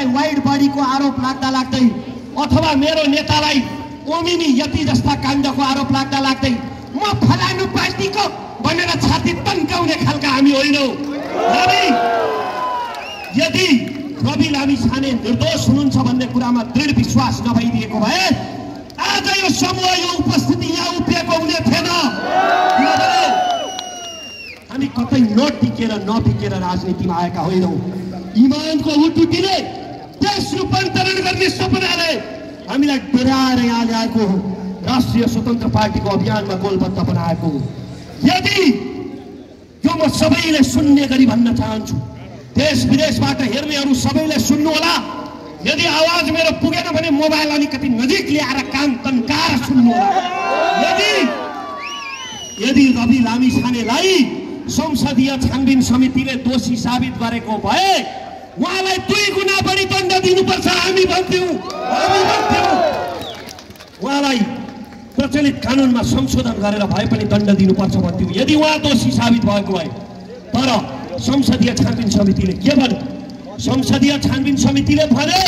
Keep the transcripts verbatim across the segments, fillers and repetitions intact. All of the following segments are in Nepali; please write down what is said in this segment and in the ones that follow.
वाइड बडीको आरोप लाग्दा लाग्दै अथवा मेरो नेतालाई ओमिनी यति जस्ता काण्डको आरोप लाग्दा लाग्दै म फलानु पार्टीको भनेर छाती तन्काउने खालका हामी होइनौँ। यदि रवि लामिछाने निर्दोष हुनुहुन्छ भन्ने कुरामा दृढ विश्वास नभइदिएको भए आज यो समूह यो उपस्थिति यहाँ उभिएको हुने थिएन। हामी कतै नटिकेर नटिकेर राजनीतिमा आएका होइनौँ। इमानको उटुटीले देश रूपान्तरण गर्ने सपनाले हामीलाई डराएर यहाँ ल्याएको हो, राष्ट्रिय स्वतन्त्र पार्टीको अभियानमा गोलबद्ध बनाएको हो। यदि यो म सबैले सुन्ने गरी भन्न चाहन्छु, देश विदेशबाट हेर्नेहरू सबैले सुन्नु होला। यदि आवाज मेरो पुगेन भने मोबाइल अलिकति नजिक ल्याएर कान तन्काएर सुन्नु होला। यदि यदि रवि लामिछानेलाई संसदीय छानबिन समितिले दोषी साबित गरेको भए उहाँलाई दुई गुणा बढी दण्ड दिनुपर्छ हामी भन्थ्यौँ हामी भन्थ्यौँ उहाँलाई प्रचलित कानुनमा संशोधन गरेर भए पनि दण्ड दिनुपर्छ भन्थ्यौँ यदि उहाँ दोषी साबित भएको भए। तर संसदीय छानबिन समितिले के भन्यो? संसदीय छानबिन समितिले भन्यो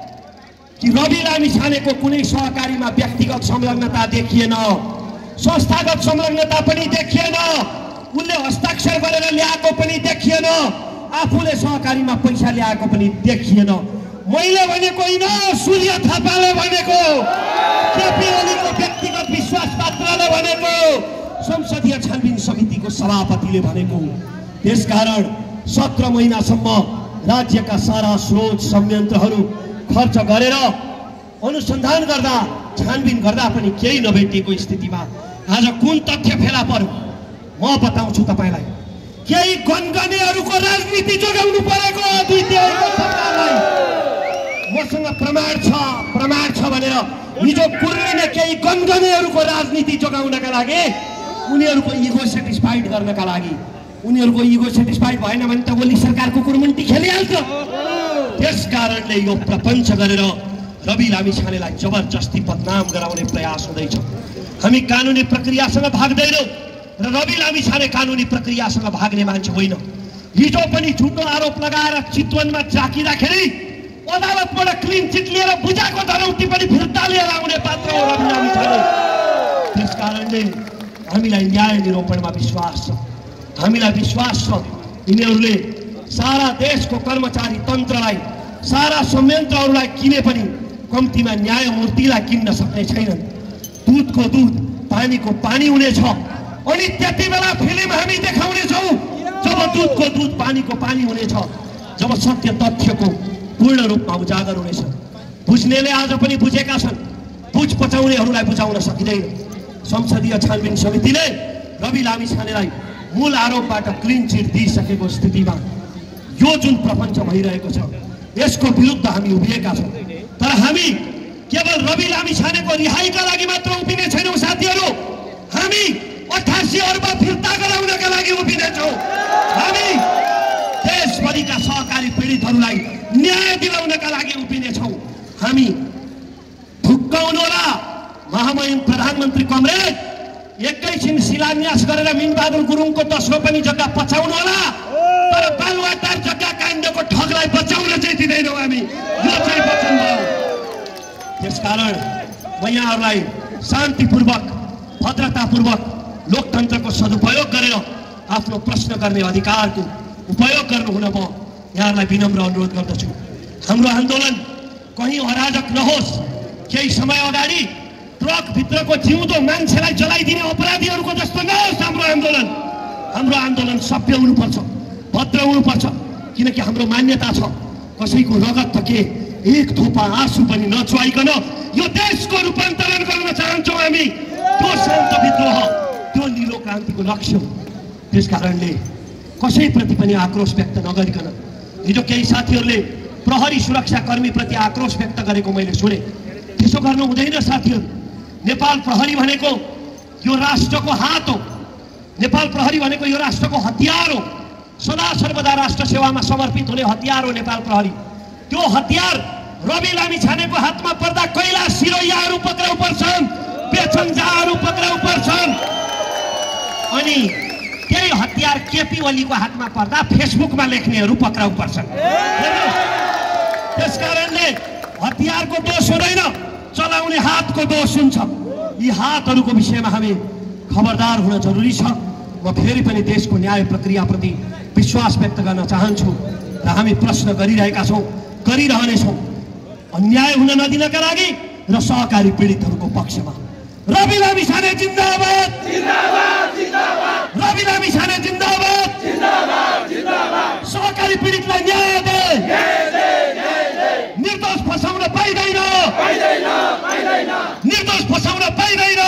कि रवि लामिछानेको कुनै सहकारीमा व्यक्तिगत संलग्नता देखिएन, संस्थागत संलग्नता पनि देखिएन, उनले हस्ताक्षर गरेर ल्याएको पनि देखिएन, आफूले सहकारीमा पैसा ल्याएको पनि देखिएन। मैले भनेको होइन, सूर्य थापाले भनेको, केपी ओलीको व्यक्तिगत विश्वास पात्रले भनेको, संसदीय छानबिन समितिको सभापतिले भनेको। त्यसकारण सत्र महिनासम्म राज्यका सारा स्रोत संयन्त्रहरू खर्च गरेर अनुसन्धान गर्दा छानबिन गर्दा पनि केही नभेटिएको स्थितिमा आज कुन तथ्य फेला पर्यो म बताउँछु तपाईलाई। केही गनगनेहरूको राजनीति जोगाउनु परेको द्वितीय सरकारलाई। मसँग प्रमाण छ प्रमाण छ भनेर हिजो कुर्लिने केही गनगनेहरूको राजनीति जोगाउनका लागि, उनीहरूको इगो सेटिस्फाइड गर्नका लागि, उनीहरूको इगो सेटिस्फाइड भएन भने त ओली सरकार कुकुरमुन्टी खेलिहाल्छ। त्यसकारणले यो प्रपञ्च गरेर रवि लामिछानेलाई जबरजस्ती बदनाम गराउने प्रयास हुँदैछ। हामी कानुनी प्रक्रियासँग भाग्दैनौँ र रवि लामिछाने कानुनी प्रक्रियासँग भाग्ने मान्छे होइन। हिजो पनि झुटो आरोप लगाएर चितवनमा जाकिँदाखेरि अदालतबाट क्लिन चिट लिएर बुझाएको धरौटी पनि फिर्ता लिएर आउने पात्र हो रवि लामिछाने। त्यसकारणले हामीलाई न्याय निरूपणमा विश्वास छ। हामीलाई विश्वास छ यिनीहरूले सारा देशको कर्मचारी तन्त्रलाई, सारा संयन्त्रहरूलाई किने पनि कम्तीमा न्यायमूर्तिलाई किन्न सक्ने छैनन्। दुधको दुध पानीको पानी हुनेछ अनि त्यति बेला फिल्म हामी देखाउनेछौँ जब दुधको दुध पानीको पानी हुनेछ, जब सत्य तथ्यको पूर्ण रूपमा उजागर हुनेछ। बुझ्नेले आज पनि बुझेका छन्, बुझ पचाउनेहरूलाई बुझाउन सकिँदैन। संसदीय छानबिन समितिले रवि लामिछानेलाई मूल आरोपबाट क्लिन चिट दिइसकेको स्थितिमा यो जुन प्रपञ्च भइरहेको छ यसको विरुद्ध हामी उभिएका छौँ। तर हामी केवल रवि लामिछानेको रिहाईका लागि मात्र उभिने छैनौँ साथीहरू, हामी अठासी अर्ब फिर्ता गराउनका लागि उभिनेछौँ। हामी देशभरिका सहकारी पीडितहरूलाई न्याय दिलाउनका लागि उभिनेछौँ। हामी ढुक्काउनुहोला महामहिम प्रधानमन्त्री कमरेड एकैछिन शिलान्यास गरेर मिनबहादुर गुरुङको दोस्रो पनि जग्गा पचाउनु होला, तर बालुवाटार जग्गा काण्डको ठगलाई बचाउन चाहिँ दिँदैनौँ हामी। यो चाहिँ वचन भयो। त्यसकारण म यहाँहरूलाई शान्तिपूर्वक भद्रतापूर्वक लोकतन्त्रको सदुपयोग गरेर आफ्नो प्रश्न गर्ने अधिकारको उपयोग गर्नुहुन म यहाँहरूलाई विनम्र अनुरोध गर्दछु। हाम्रो आन्दोलन कहीँ अराजक नहोस्। केही समय अगाडि ट्रकभित्रको जिउँदो मान्छेलाई जलाइदिने अपराधीहरूको जस्तो नहोस् हाम्रो आन्दोलन। हाम्रो आन्दोलन सभ्य हुनुपर्छ, भद्र हुनुपर्छ, किनकि हाम्रो मान्यता छ कसैको रगत त के एक थोपा आँसु पनि नचुवाइकन यो देशको रूपान्तरण गर्न चाहन्छौँ हामी। त्यो शान्त विद्रोह, त्यो निलो क्रान्तिको लक्ष्य हो। त्यसकारणले कसैप्रति पनि आक्रोश व्यक्त नगरिकन हिजो केही साथीहरूले प्रहरी सुरक्षाकर्मीप्रति आक्रोश व्यक्त गरेको मैले सुने। त्यसो गर्नु हुँदैन साथीहरू। नेपाल प्रहरी भनेको यो राष्ट्रको हात हो। नेपाल प्रहरी भनेको यो राष्ट्रको हतियार हो। सदा सर्वदा राष्ट्र सेवामा समर्पित हुने हतियार हो नेपाल प्रहरी। त्यो हतियार रवि लामिछानेको हातमा पर्दा कैलाश सिरोयाहरू पक्राउ पर्छन्, बेचन्जाहरू पक्राउ पर्छन्, अनि त्यही हतियार केपी ओलीको हातमा पर्दा फेसबुकमा लेख्नेहरू पक्राउ पर्छन्। त्यसकारणले हतियारको दोष हुँदैन, चलाउने हातको दोष हुन्छ। यी हातहरूको विषयमा हामी खबरदार हुन जरुरी छ। म फेरि पनि देशको न्याय प्रक्रियाप्रति विश्वास व्यक्त गर्न चाहन्छु र हामी प्रश्न गरिरहेका छौँ, गरिरहनेछौँ अन्याय हुन नदिनका लागि र सहकारी पीडितहरूको पक्षमा। रवि लामिछाने जिन्दाबाद, रवि लामिछाने जिन्दाबाद, सहकारी पीडितलाई न्याय दे, निर्दोष फसाउन पाइँदैन, निर्दोष फसाउन पाइँदैन।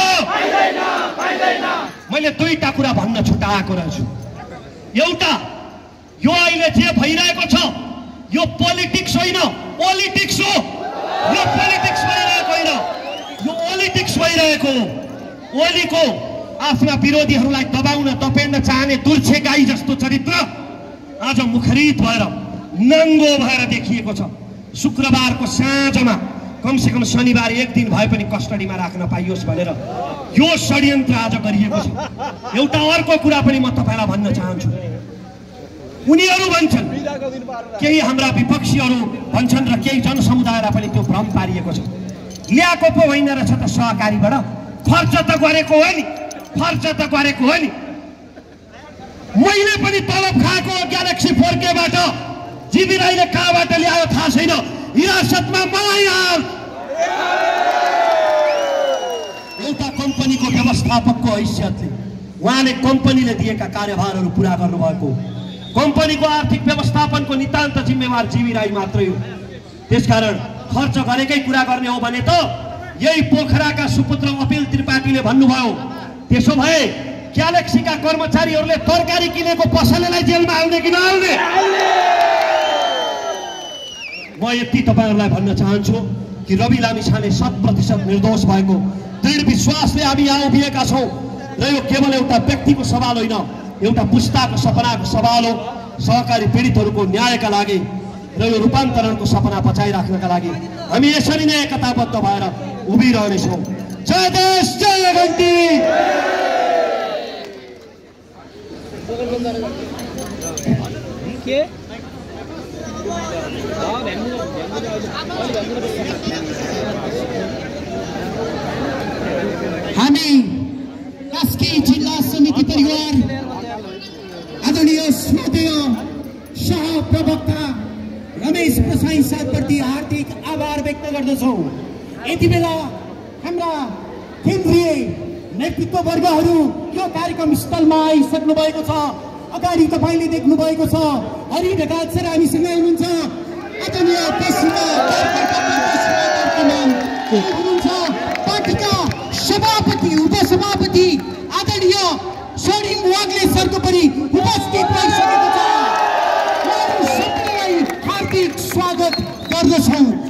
मैले दुईटा कुरा भन्न छुटाएको रहेछु। एउटा, यो अहिले जे भइरहेको छ यो पोलिटिक्स होइन, पोलिटिक्स हो। यो पोलिटिक्स भइरहेको होइन, यो पोलिटिक्स भइरहेको। ओलीको आफ्ना विरोधीहरूलाई दबाउन दपेन्न चाहने दुर्छे गाई जस्तो चरित्र आज मुखरित भएर नङ्गो भएर देखिएको छ। शुक्रबारको साँझमा कमसे कम शनिबार एक दिन भए पनि कस्टडीमा राख्न पाइयोस् भनेर यो षड्यन्त्र आज गरिएको छ। एउटा अर्को कुरा पनि म तपाईँलाई भन्न चाहन्छु। उनीहरू भन्छन्, केही हाम्रा विपक्षीहरू भन्छन् र केही जनसमुदायलाई पनि त्यो भ्रम पारिएको छ, ल्याएको पो होइन रहेछ त सहकारीबाट, खर्च त गरेको हो नि, खर्च त गरेको हो नि। मैले पनि तलब खाएको ग्यालेक्सी फोर केबाट, जीवी राईले कहाँबाट ल्यायो थाहा छैन, हिरासतमा मलाई हाल। एउटा कम्पनीको व्यवस्थापकको हैसियतले उहाँले कम्पनीले दिएका कार्यभारहरू पुरा गर्नुभएको, कम्पनीको आर्थिक व्यवस्थापनको नितान्त जिम्मेवार जीवी राई मात्रै हो। त्यसकारण खर्च गरेकै कुरा गर्ने हो भने त यही पोखराका सुपुत्र अपिल त्रिपाठीले भन्नुभयो, त्यसो भए ग्यालेक्सीका कर्मचारीहरूले तरकारी किनेको पसलेलाई जेलमा हाल्ने कि नहाल्ने? म यति तपाईँहरूलाई भन्न चाहन्छु कि रवि लामिछाने शत प्रतिशत निर्दोष भएको दृढ विश्वासले हामी यहाँ उभिएका छौँ र यो केवल एउटा व्यक्तिको सवाल होइन, एउटा पुस्ताको सपनाको सवाल हो। सहकारी पीडितहरूको न्यायका लागि र यो रूपान्तरणको सपना बचाइराख्नका लागि हामी यसरी नै एकताबद्ध भएर उभिरहनेछौँ। जय देश, जय घन्टी। हामी कास्की जिल्ला समिति परिवार आदरणीय श्रोतेय सहप्रवक्ता रमेश प्रसाई साथप्रति हार्दिक आभार व्यक्त गर्दछौँ। यति बेला हाम्रा केन्द्रीय नेतृत्व वर्गहरू यो कार्यक्रम स्थलमा आइसक्नु भएको छ। अगाडि तपाईँले देख्नु भएको छ हरि ढकाल सर हामीसँग हुनुहुन्छ। आदरणीय हुनुहुन्छ पार्टीका सभापति उपसभापति आदरणीय सोनिम वाग्ले सरको पनि उपस्थित भइसकेको छ। सबैलाई हार्दिक स्वागत गर्दछौँ।